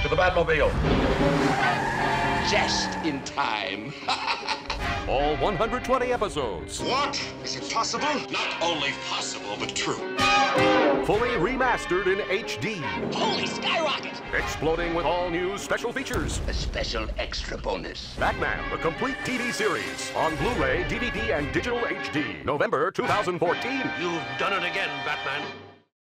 to the Batmobile. Just in time. All 120 episodes. What? Is it possible? Not only possible, but true. Fully remastered in HD. Holy skyrocket! Exploding with all new special features. A special extra bonus. Batman, the complete TV series. On Blu-ray, DVD, and digital HD. November 2014. You've done it again, Batman.